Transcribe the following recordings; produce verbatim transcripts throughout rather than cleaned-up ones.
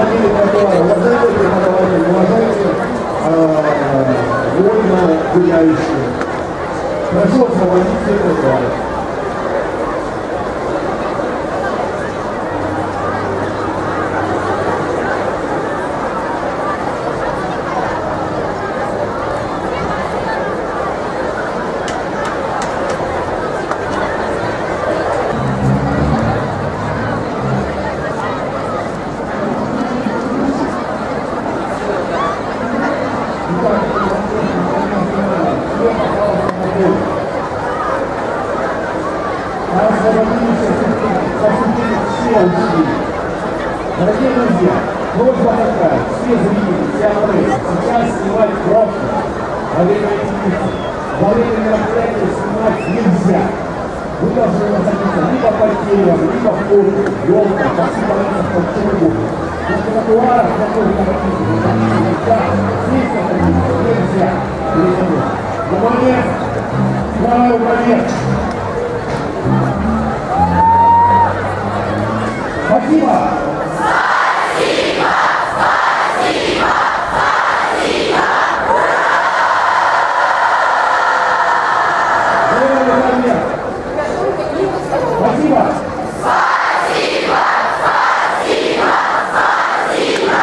освободили тротуары. Уважайте преподавателей, уважайте вольно гуляющих. Прошу освободить все тротуары. Дорогие друзья, просьба такая, все зрители, вся пресса, сейчас снимать просто во время экспедиции. Во время мероприятия снимать нельзя. Вы должны находиться либо под деревом, либо в поле, елка, спасибо вам, под чем угодно. На тротуарах, которые находитесь, нельзя, здесь находиться нельзя. Внимание! Правый проект! Спасибо! Спасибо! Спасибо! Спасибо! Ура! Спасибо! Спасибо! Спасибо! Спасибо!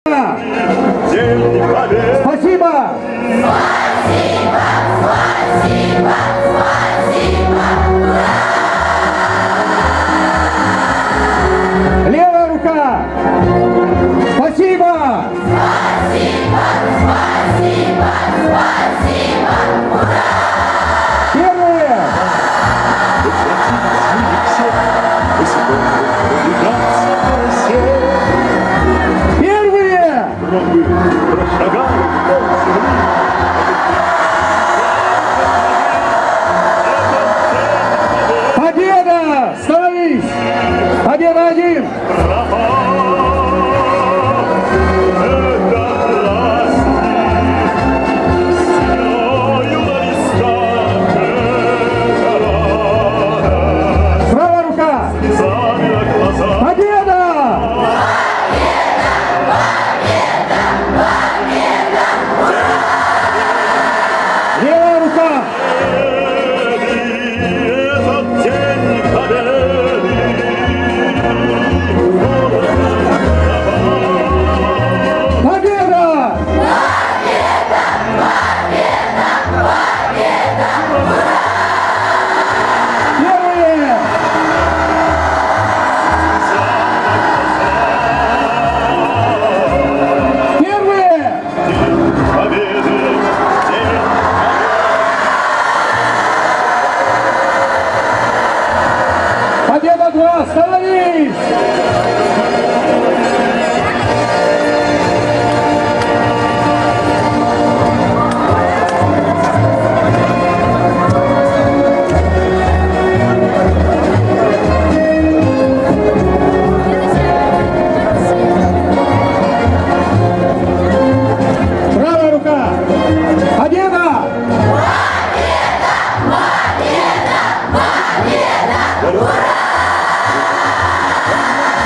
Спасибо! Спасибо! Спасибо! Спасибо! Левая рука! Спасибо! Спасибо! Спасибо! Спасибо! Ура! Первые! Первые! Победа! Становись! Победа один! Правая рука! Победа! Левая рука! Победа! Первые! Первые! Победа два! Становись! Правая рука! Победа! Победа! Победа! Победа! Ура!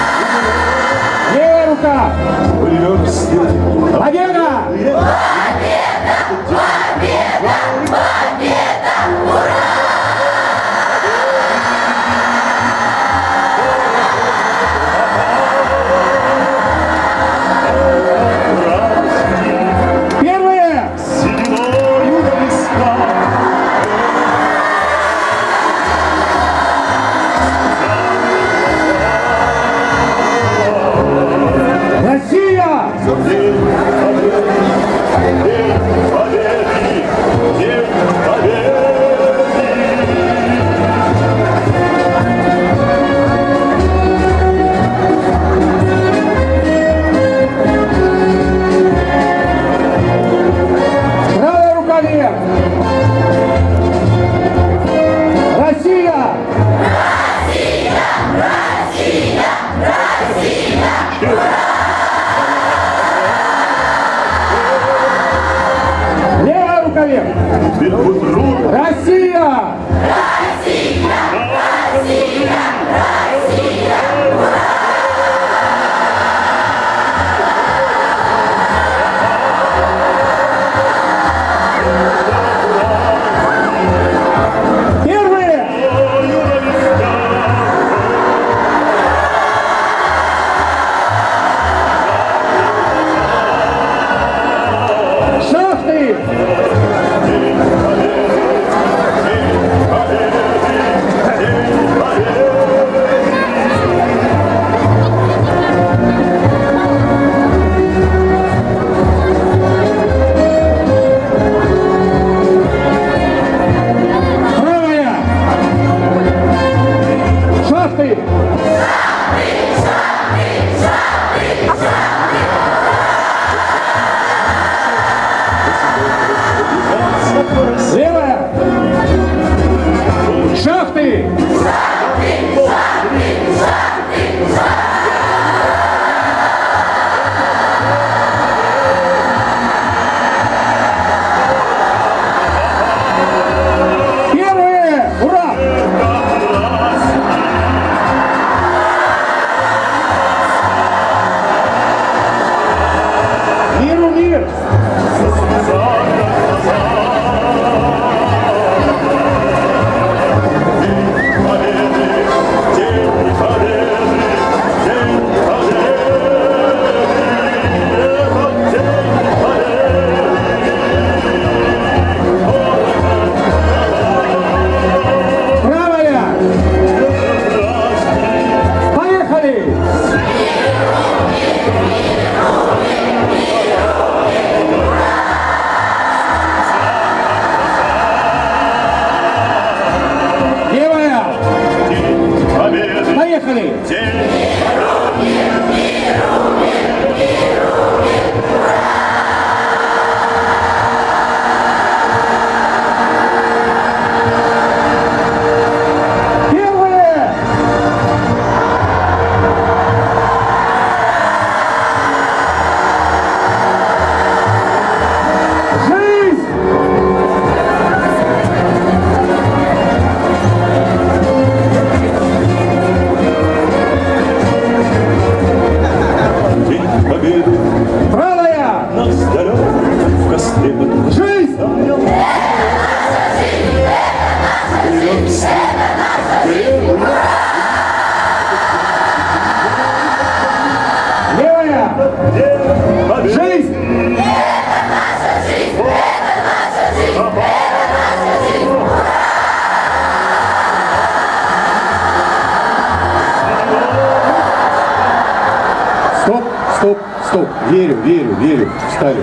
Стоп, верю, верю, верю. Встали.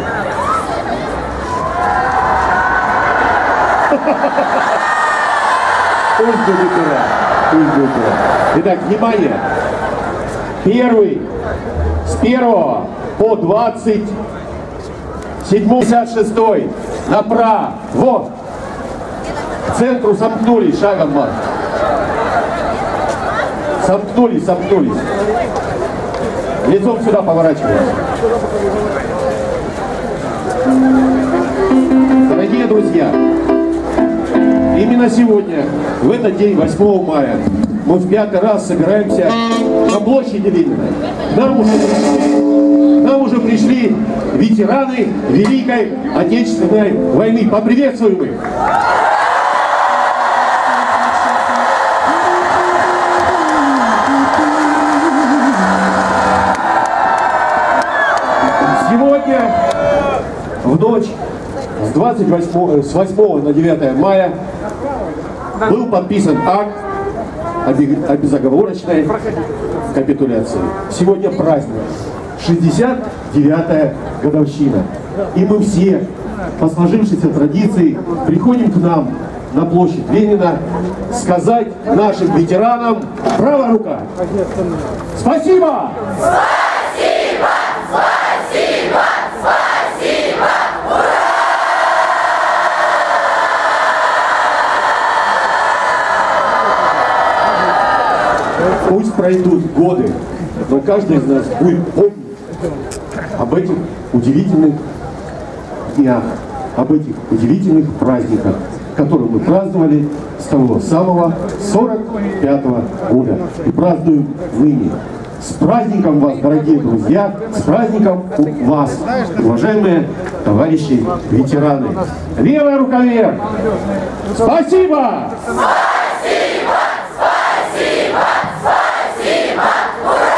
Пусть будет ура. Пусть будет ура. Итак, внимание. Первый с первого по двадцать седьмой, пятьдесят шестой направо. Вот. К центру сомкнулись шагом марш. Сомкнулись, сомкнулись. Лицом сюда поворачиваемся. Дорогие друзья, именно сегодня, в этот день, восьмого мая, мы в пятый раз собираемся на площади Ленина. К нам уже, к нам уже пришли ветераны Великой Отечественной войны. Поприветствуем их! Сегодня, в ночь с, двадцать восьмого, с восьмого на девятое мая был подписан акт о безоговорочной капитуляции. Сегодня праздник, шестьдесят девятая годовщина. И мы все, по сложившейся традиции, приходим к нам на площадь Ленина сказать нашим ветеранам: правая рука! Спасибо! Спасибо! Спасибо! Спасибо! Ура! Пусть пройдут годы, но каждый из нас будет помнить об этих удивительных днях, об этих удивительных праздниках, которые мы праздновали с того самого сорок пятого года и празднуем ныне. С праздником вас, дорогие друзья, с праздником вас, уважаемые товарищи ветераны. Левая рука вверх! Спасибо! Спасибо! Спасибо! Спасибо! Ура!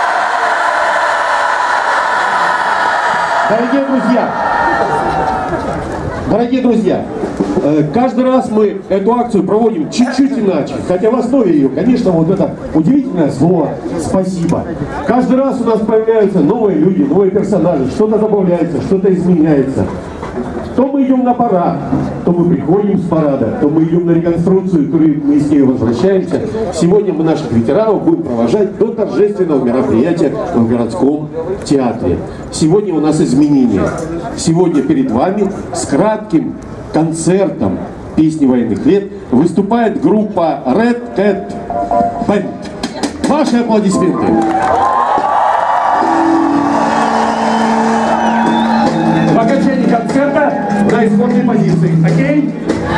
Дорогие друзья, дорогие друзья, каждый раз мы эту акцию проводим чуть-чуть иначе, хотя в основе ее, конечно, вот это удивительное слово «спасибо». Каждый раз у нас появляются новые люди, новые персонажи, что-то добавляется, что-то изменяется. То мы идем на парад, то мы приходим с парада, то мы идем на реконструкцию, то мы с ней возвращаемся. Сегодня мы наших ветеранов будем провожать до торжественного мероприятия в городском театре. Сегодня у нас изменения. Сегодня перед вами с кратким концертом песни военных лет выступает группа Red Cat Band. Ваши аплодисменты. В окончании концерта на исходной позиции. Окей?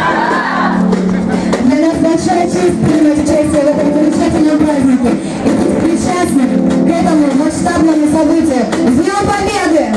Для нас большая честь принимать участие в этом замечательном празднике и быть причастным к этому масштабному событию. С Днем Победы!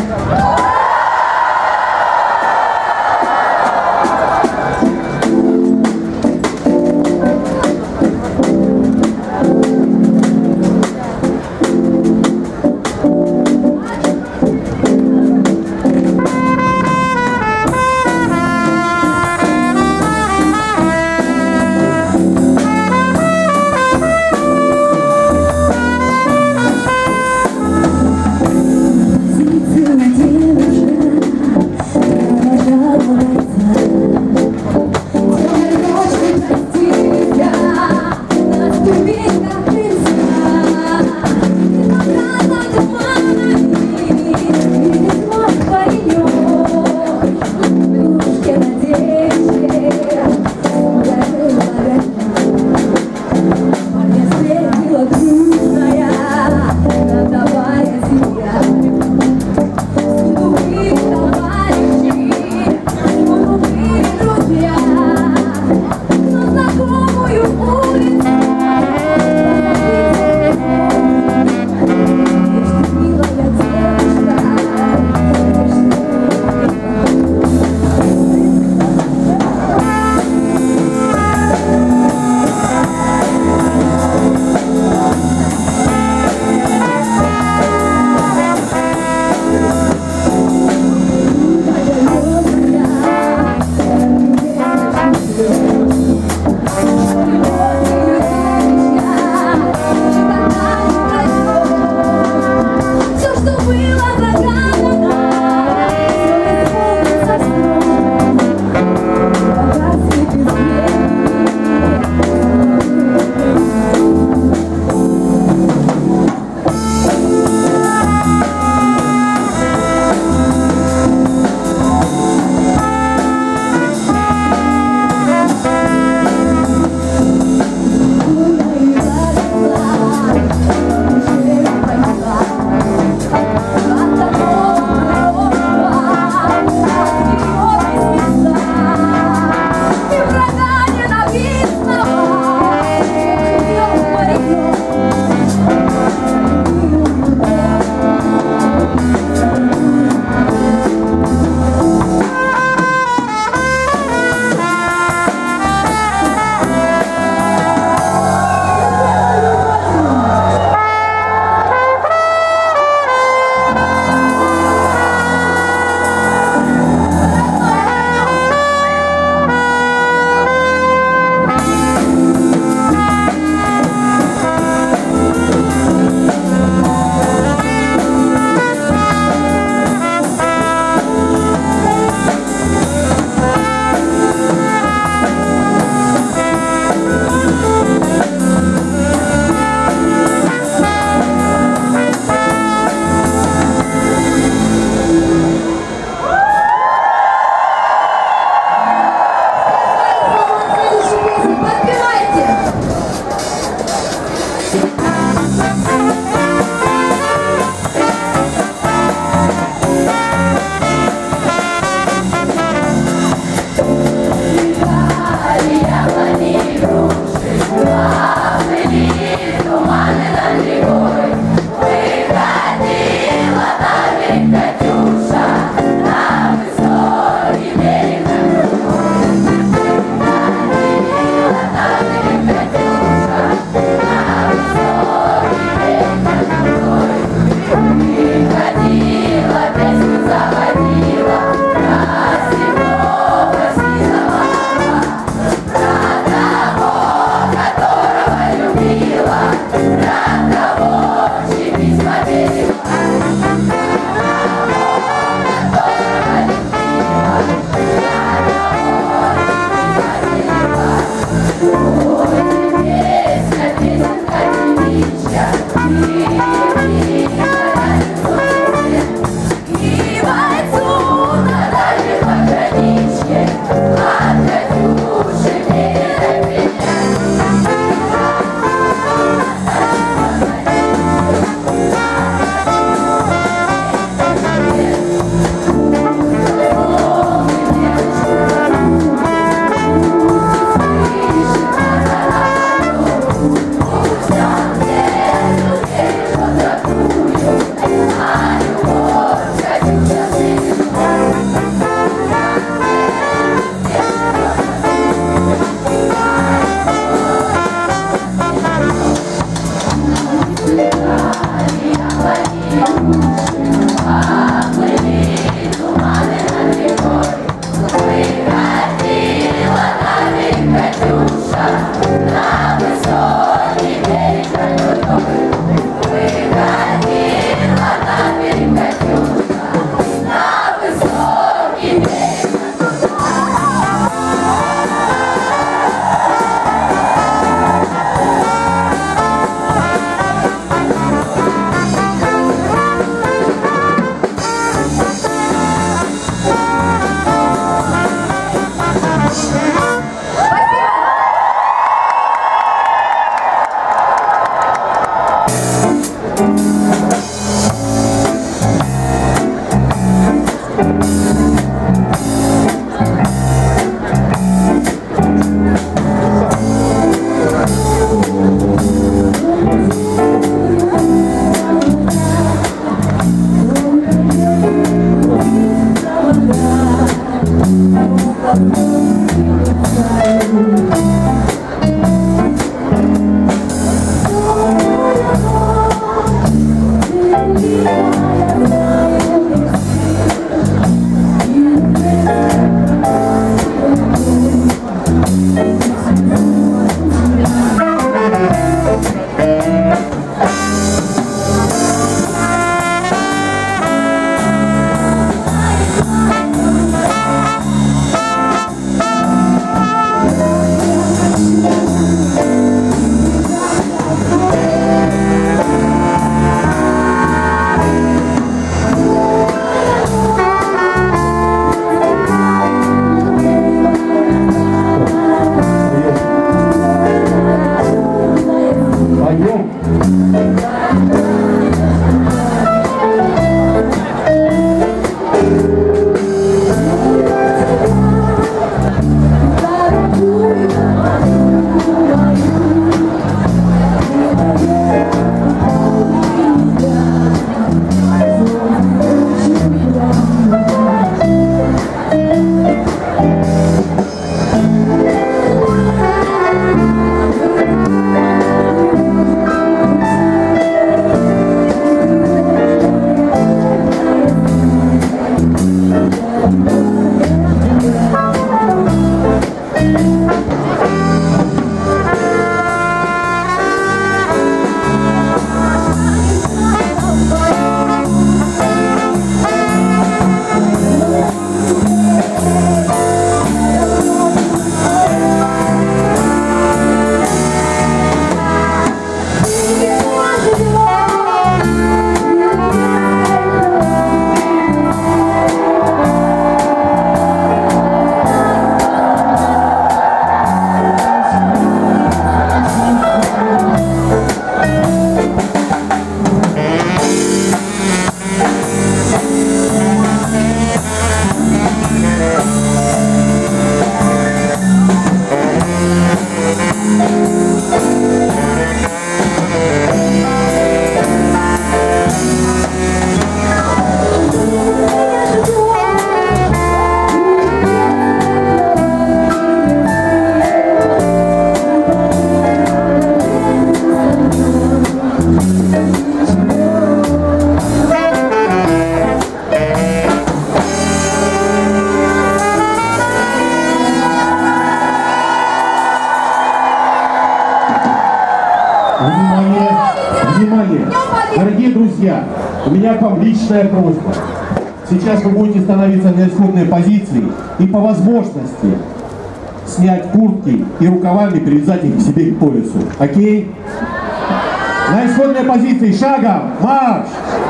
Дорогие друзья, у меня к вам личная просьба. Сейчас вы будете становиться на исходные позиции и по возможности снять куртки и рукавами привязать их к себе к поясу. Окей? На исходной позиции шагом марш!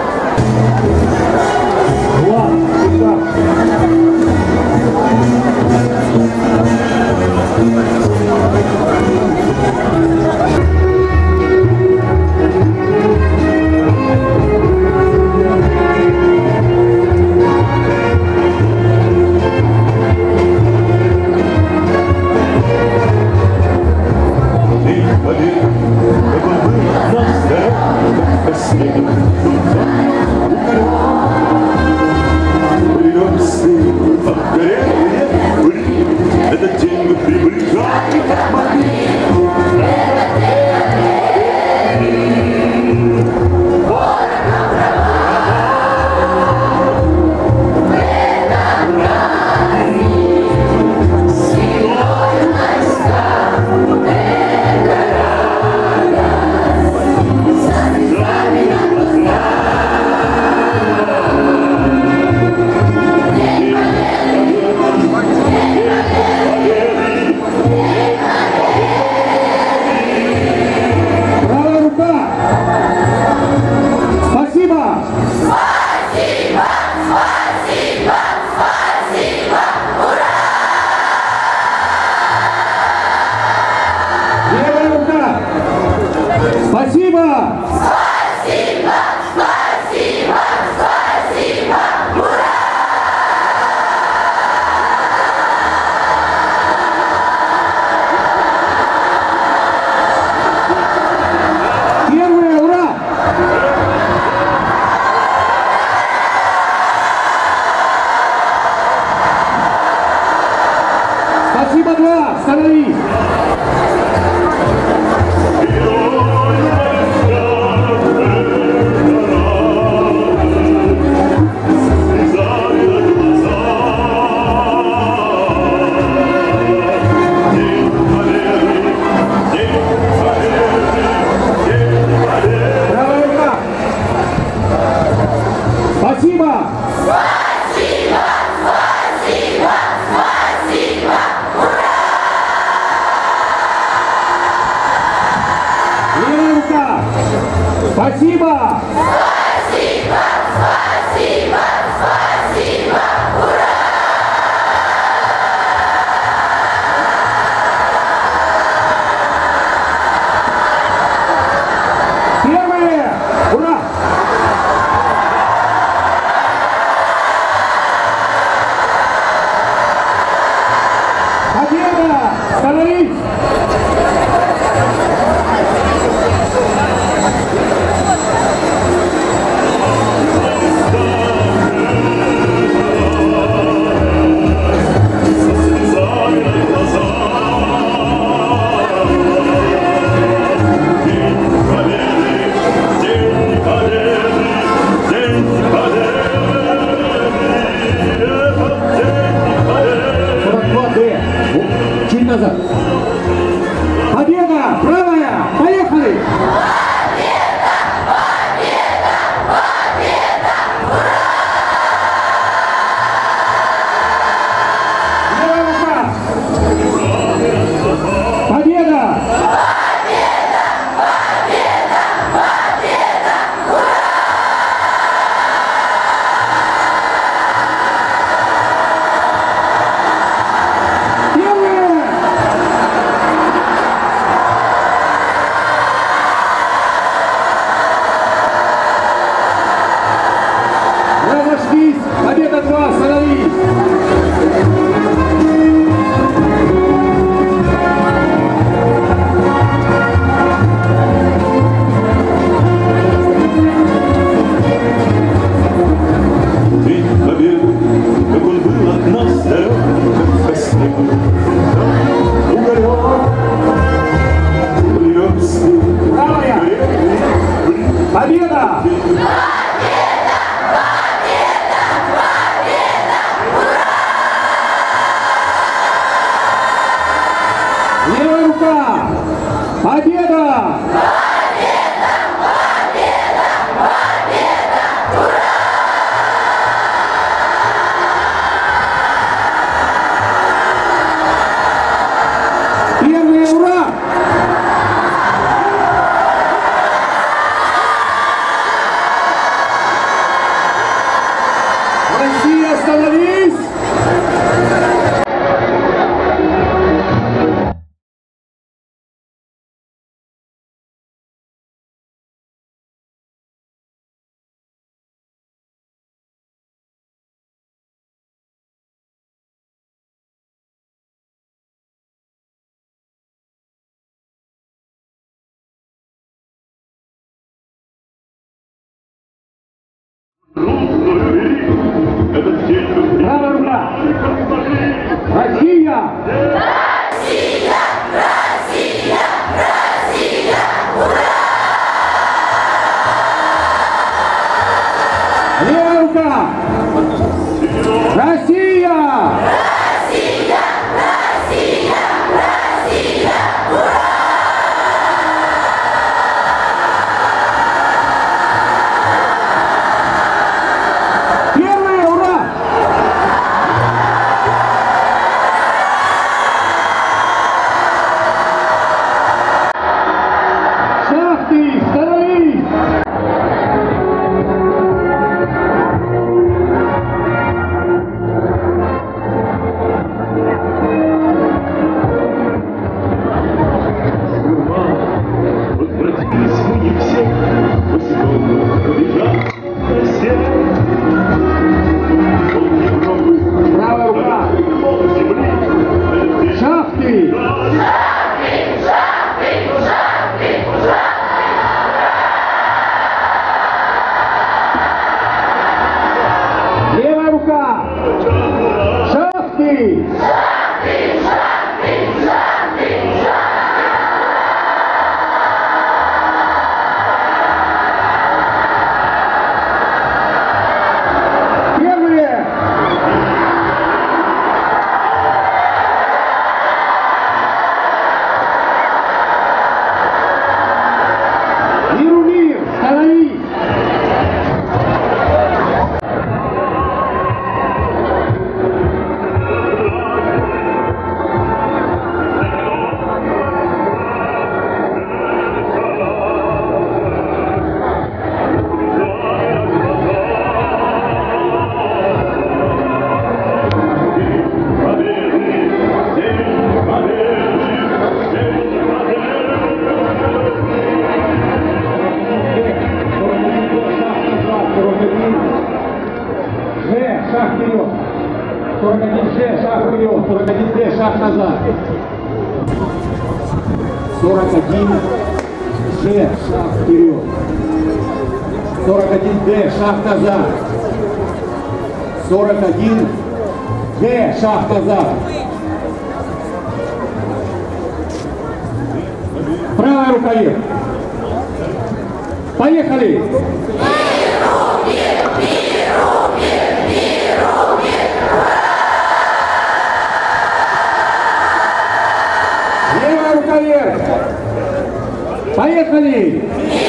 Этот день мы приближаем, как могли. Спасибо, два! Становись! Правая рука! Спасибо! Спасибо! Спасибо! Спасибо! Левая рука! Спасибо! Спасибо! Спасибо! Спасибо! Ура! Первые! Ура! Победа! Становись! Чуть назад. Победа! Правая! Поехали! Левая рука! Победа! Первые! Разошлись! Победа два! Становись! День победы, как он был от нас далек, как во сне был. Уголек, плывет снег. Правая! Победа! Левая рука! Победа! Правая рука. Россия! Россия! Россия! Россия! Ура! Левая рука! Россия! Россия! Россия! Россия! Ура! Первые, ура! Шахты, становись! Возвратились мы не все, босиком рубежа Россия. Пол Европы, Правая рука! пол земли, Шахты! Левая рука! Шахты! Первые! Миру мир! Становись! Ж, шаг вперед. сорок один Ж, шаг вперед. сорок один Д, шаг назад. сорок один Ж, шаг вперед. сорок один Д, шаг назад. сорок один Д, шаг назад. Правая рука вверх. Поехали! Левая рука вверх. Поехали!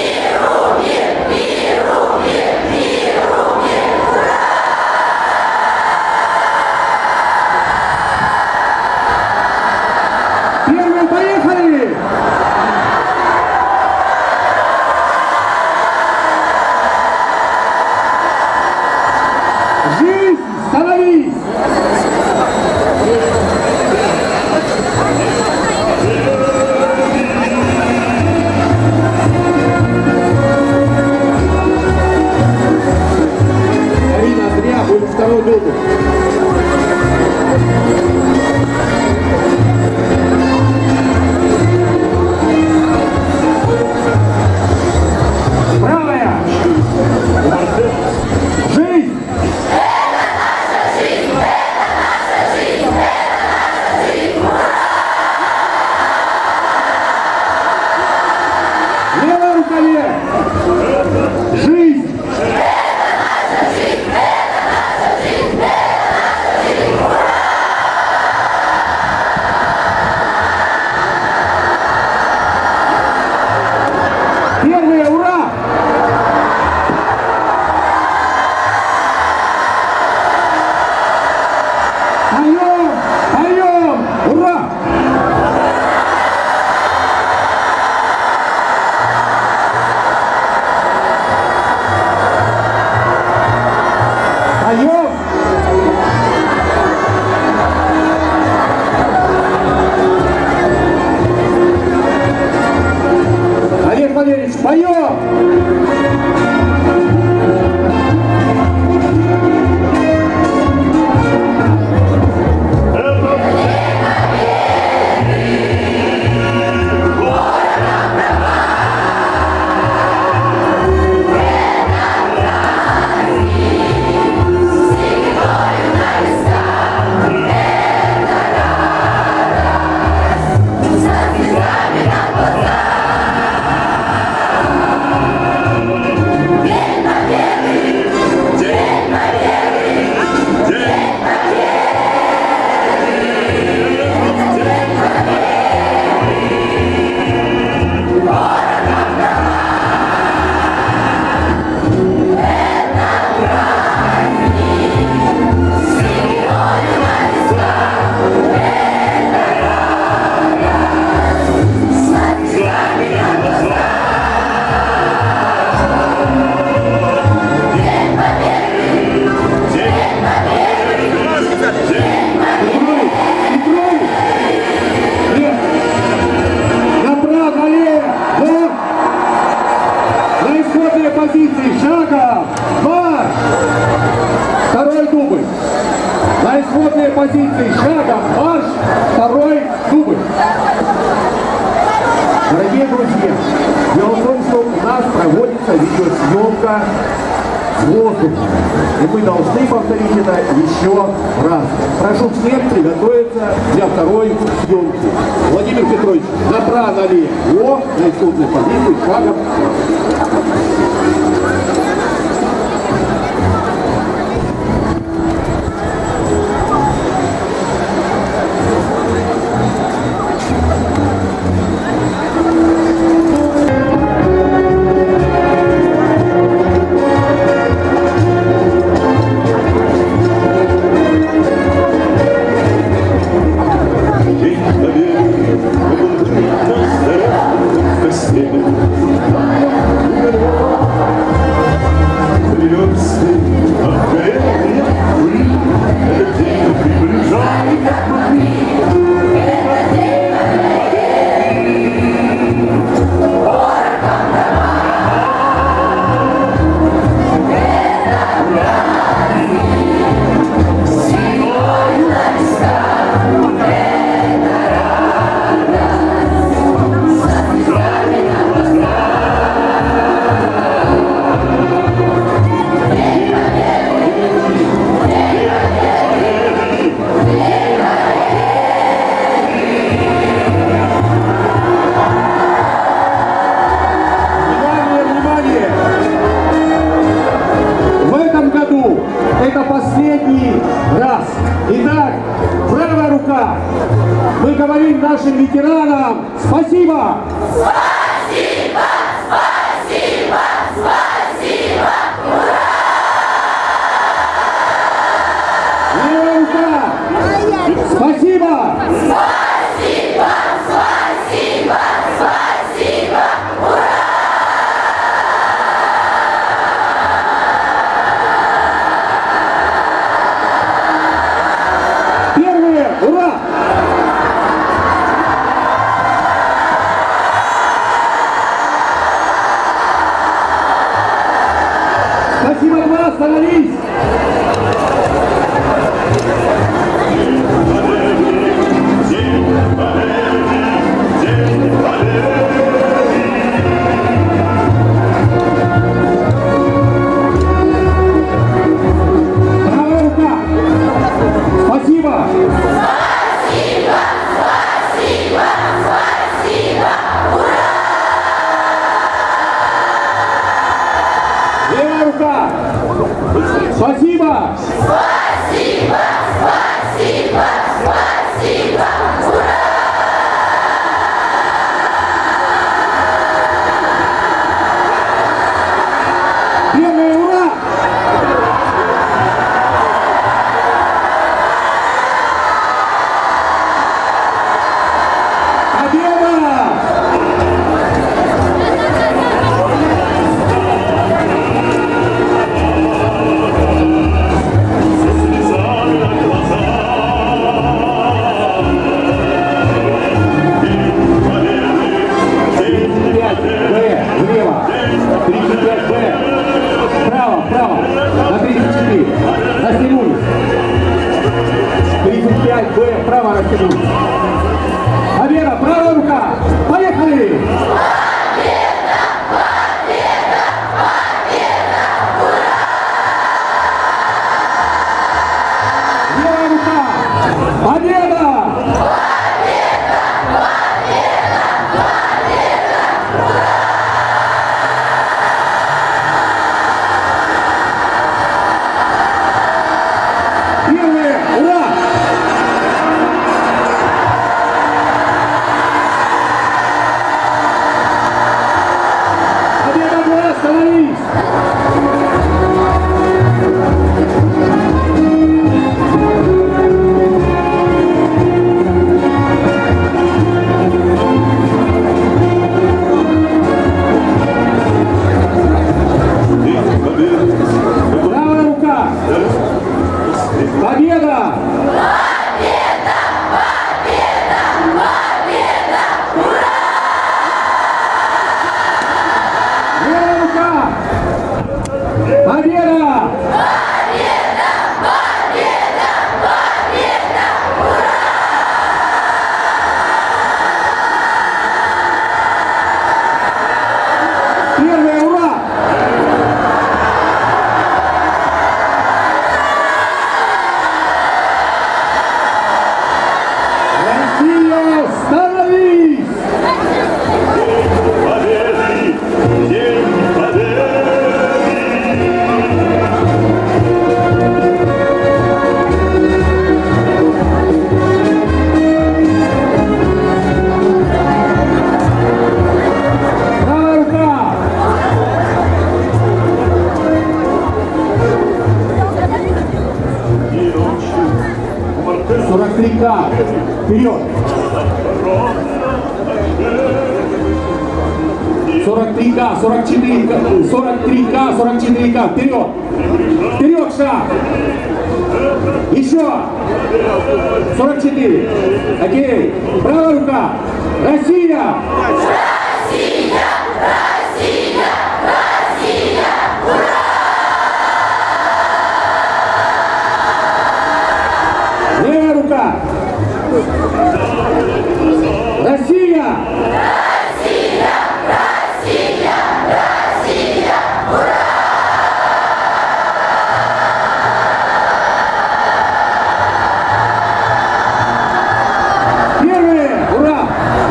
Первые поехали! Жизнь, становись! Арина, зря, будет второй дубль. Правая! Жизнь! Левая рука вверх! Жизнь! Первые, ура! Поем! Поем! Ура! позиции шага, марш, второй дубль. Дорогие друзья, дело в том, что у нас проводится видеосъемка с воздуха. И мы должны повторить это еще раз. Прошу всех приготовиться для второй съемки. Владимир Петрович, направо налево, на исходной позиции, шагом. Это последний раз. Итак, правая рука. Мы говорим нашим ветеранам спасибо. Спасибо, спасибо, спасибо. Ура! Левая рука. Спасибо. Спасибо, спасибо, спасибо. Ура! Ура! Спасибо, Ура, остановись! Правая рука! Спасибо! Спасибо, спасибо, спасибо. Ура! Левая рука! Спасибо! Спасибо, спасибо, спасибо. Ура! Первое ура! Победа! Слезами на глазах. Вперед! сорок три ка, сорок четыре ка, сорок три ка, сорок четыре ка, вперед! Вперед шаг! Еще! сорок четыре. Окей. Правая рука. Россия! Россия! Россия! Россия! Ура! Левая рука. Россия! Россия! Россия! Россия! Ура! Первые! Ура!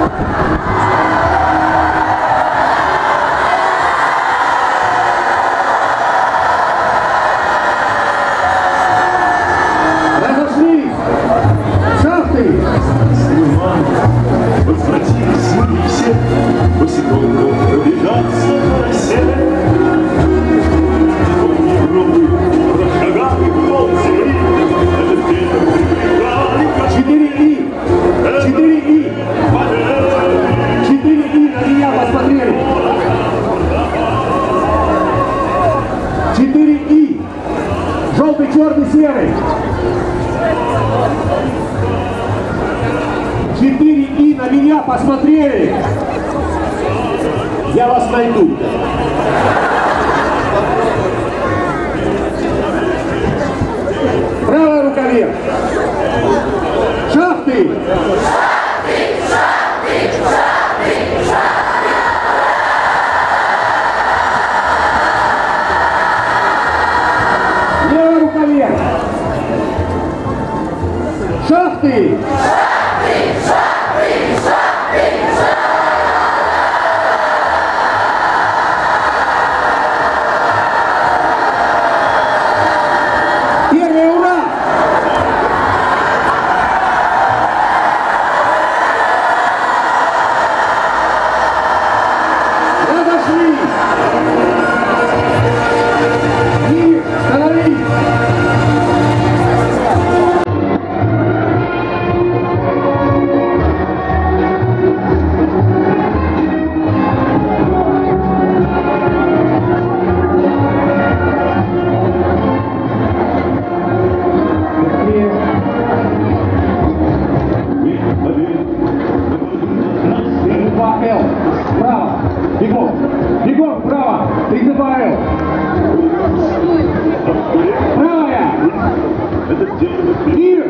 Разошлись! Шахты! Возвратились мы все, босиком пробежаться по росе. От Европы прошагали вдоль земли, этот ветер прибегали ко Четыре и! Четыре и! Четыре и на меня посмотрели! Четыре и! Желтый, черный, серый! Четыре и на меня посмотрели! Я вас найду! Правая рука вверх! Шахты! Левая рука вверх! Шахты! Первый ура! Разошлись! Мир, становись! два эл. Вправо. Бегом. Бегом вправо. тридцать два эл. Правая. Мир.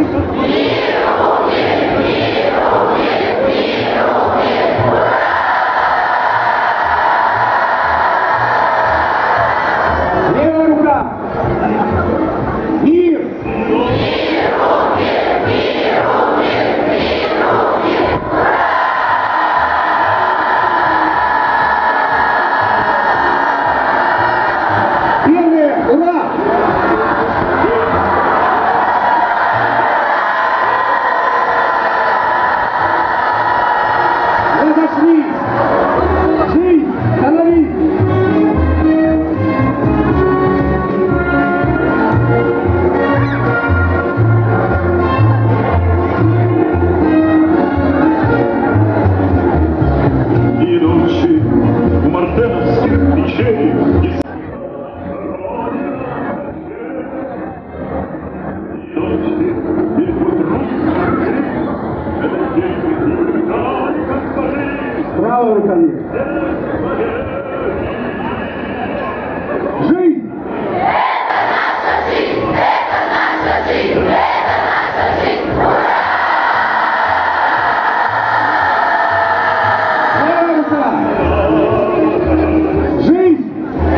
Левая рука. Мир. Первые, ура! Разошлись! Жизнь, становись! идущий у мартеновских печей. Правая рука вверх. Жизнь! Левая рука! Жизнь!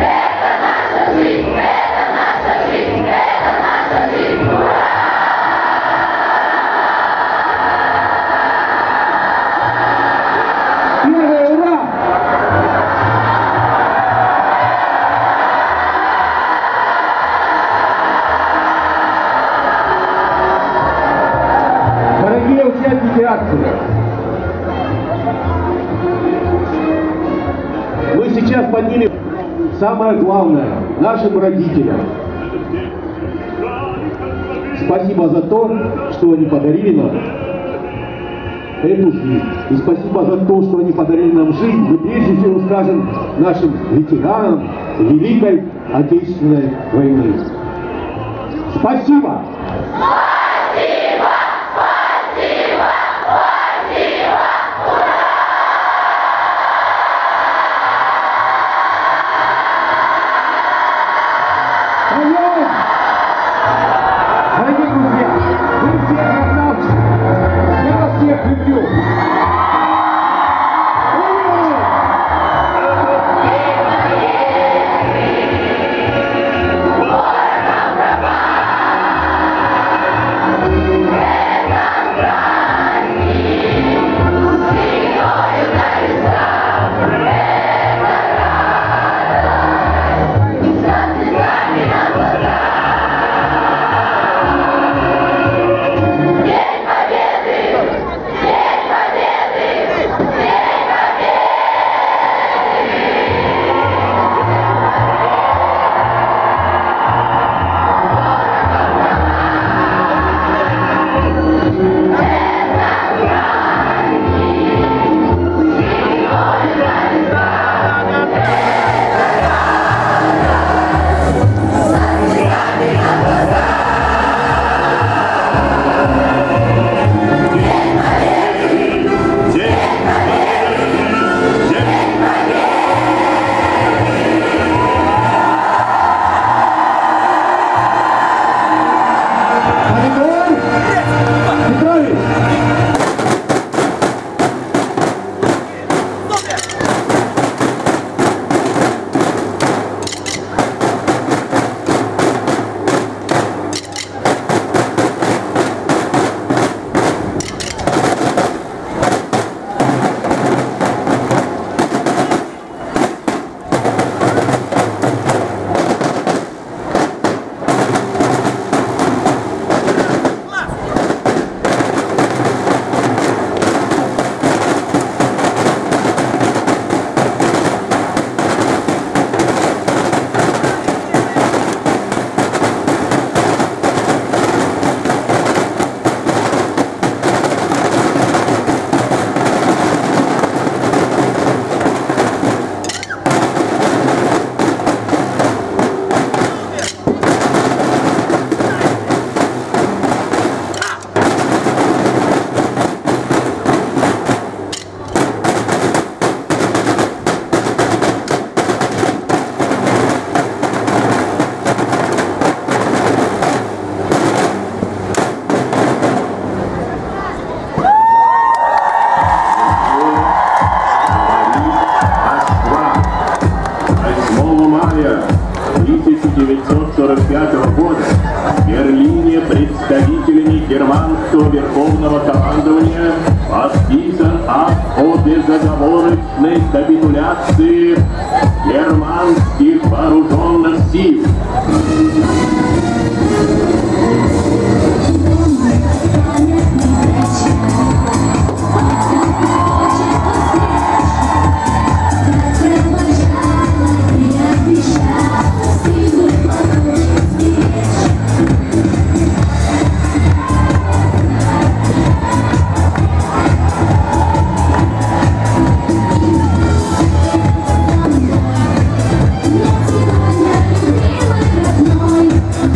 Первая, ура! Дорогие участники акции, мы сейчас поднимем самое главное нашим родителям. Спасибо за то, что они подарили нам эту жизнь. И спасибо за то, что они подарили нам жизнь. Мы прежде всего скажем нашим ветеранам Великой Отечественной войны. Спасибо! Спасибо! Спасибо! Спасибо! Ура! Поем! Дорогие друзья, вы все красавчики! Я вас всех люблю! тысяча девятьсот сорок пятого года в Берлине представителями германского верховного командования подписан акт о безоговорочной капитуляции германских вооруженных сил. Родной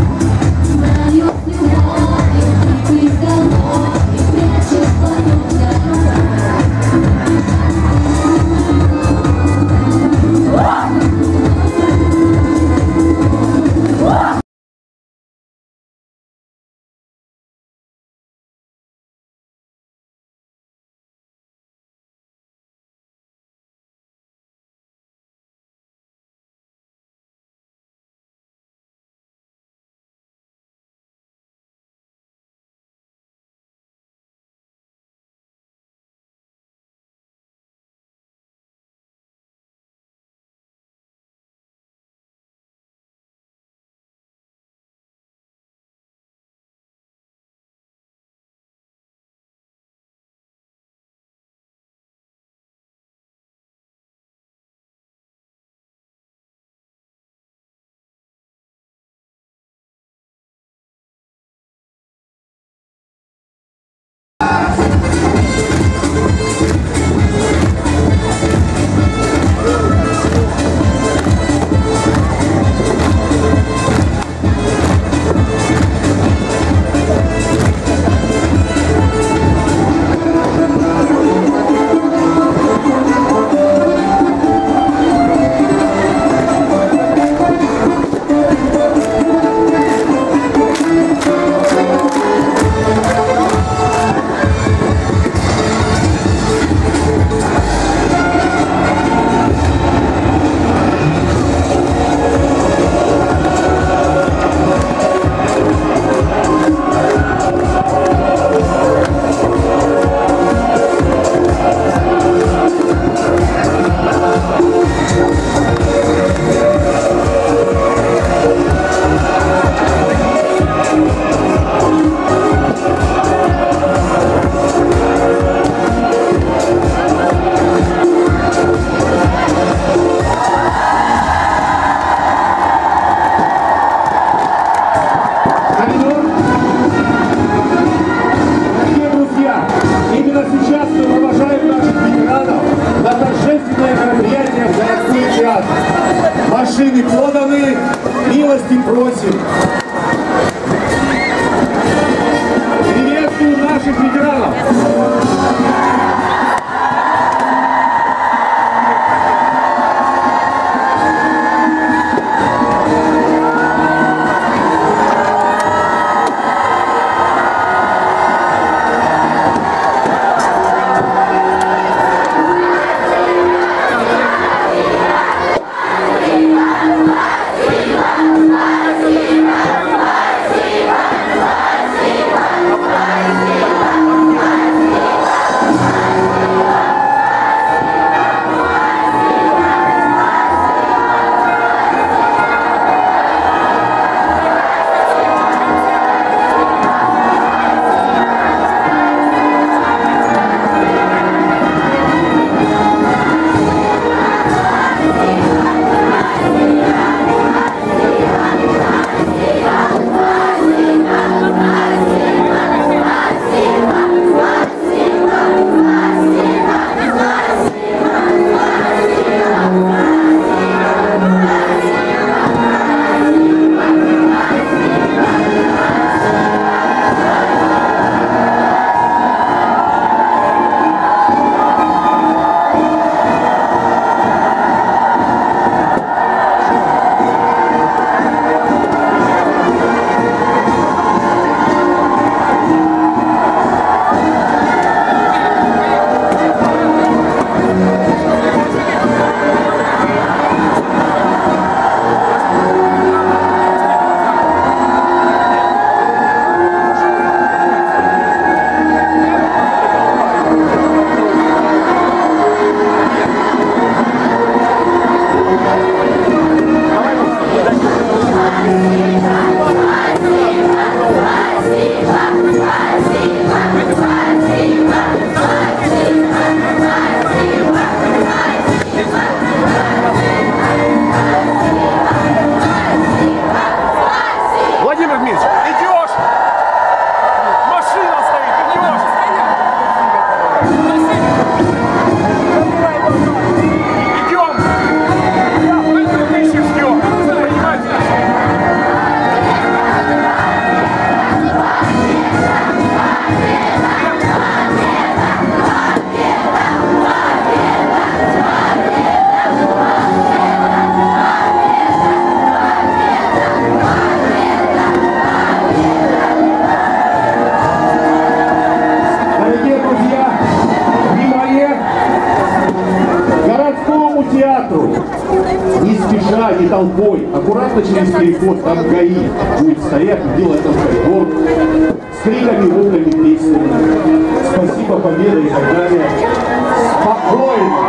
театру, не спеша, не толпой, аккуратно через переход, там ГАИ будет стоять и делать там коридор с криками, воплями, песнями. Спасибо, победа и так далее. Спокойно.